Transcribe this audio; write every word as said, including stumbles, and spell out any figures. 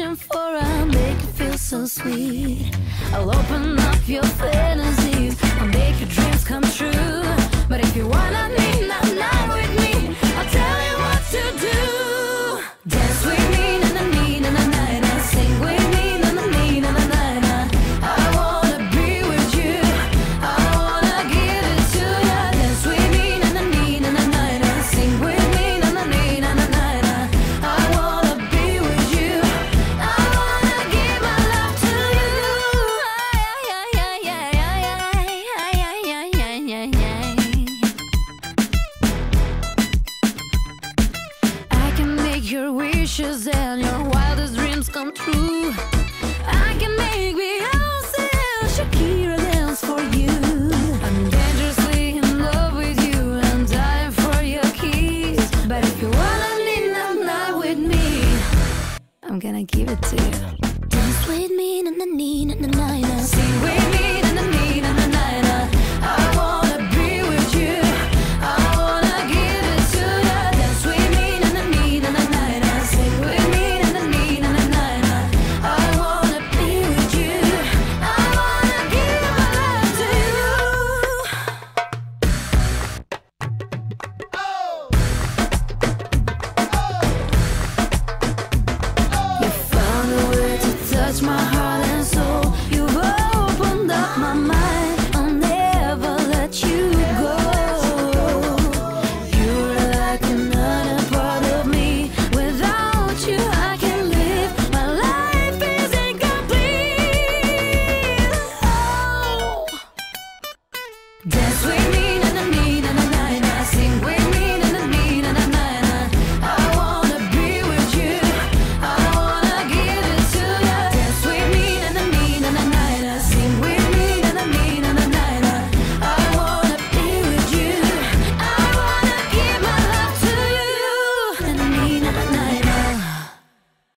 looking for, I'll make it feel so sweet. I'll open up your fantasies, I'll make your dreams come true. But if you wanna be not now with me, I'll tell you what to do. Dance with me, na na na na na na. Sing with me, na na na na na na. I wanna be with you, I wanna give it to ya. Dance with me, na na na na na na. Sing with me, na na na na na na. I wanna be with you, I wanna give my love to you. I can make your wishes and your wildest dreams come true. I can make Beyonce and Shakira dance for you. I'm dangerously in love with you and dying for your kiss. But if you wanna live that night with me, I'm gonna give it to you. Dance with me, na na na na na na. Sing with me, na na na.